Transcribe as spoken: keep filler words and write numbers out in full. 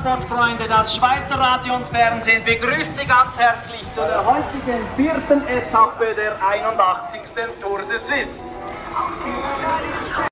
Radsportfreunde, das Schweizer Radio und Fernsehen begrüßt Sie ganz herzlich zu der heutigen vierten Etappe der einundachtzigsten Tour de Suisse.